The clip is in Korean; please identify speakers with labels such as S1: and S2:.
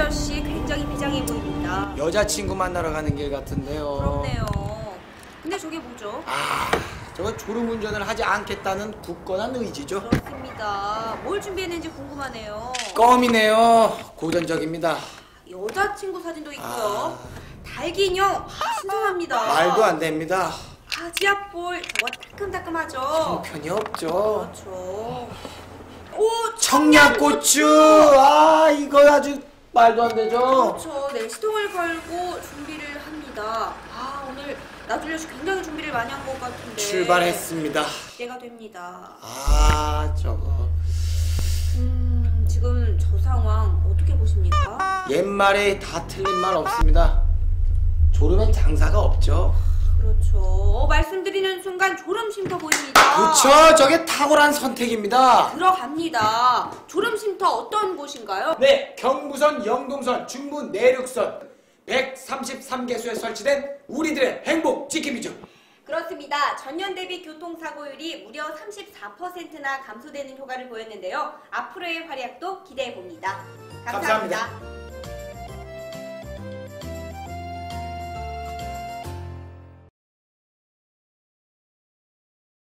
S1: 아저씨 굉장히 비장해 보입니다.
S2: 여자친구 만나러 가는 길 같은데요.
S1: 그렇네요. 근데 저게 뭐죠?
S2: 저거 졸음운전을 하지 않겠다는 굳건한 의지죠.
S1: 그렇습니다. 뭘 준비했는지 궁금하네요.
S2: 껌이네요. 고전적입니다.
S1: 여자친구 사진도 있고요. 닭 인형 신선합니다.
S2: 말도 안 됩니다.
S1: 지압볼 저거 따끔따끔하죠.
S2: 형편이 없죠.
S1: 그렇죠. 오,
S2: 청양고추. 이거 아주 말도 안 되죠.
S1: 그렇죠. 네, 시동을 걸고 준비를 합니다. 오늘 나들려 씨 굉장히 준비를 많이 한 것 같은데.
S2: 출발했습니다.
S1: 기대가 됩니다.
S2: 저거
S1: 지금 저 상황 어떻게 보십니까?
S2: 옛말에 다 틀린 말 없습니다. 졸음엔 장사가 없죠.
S1: 그렇죠. 말씀드리는 순간 졸음 쉼터 보입니다.
S2: 그렇죠. 저게 탁월한 선택입니다.
S1: 들어갑니다. 졸음 쉼터 어떤 곳인가요?
S2: 네, 경부선, 영동선, 중부 내륙선 133개소에 설치된 우리들의 행복 지킴이죠.
S1: 그렇습니다. 전년 대비 교통사고율이 무려 34%나 감소되는 효과를 보였는데요. 앞으로의 활약도 기대해 봅니다. 감사합니다.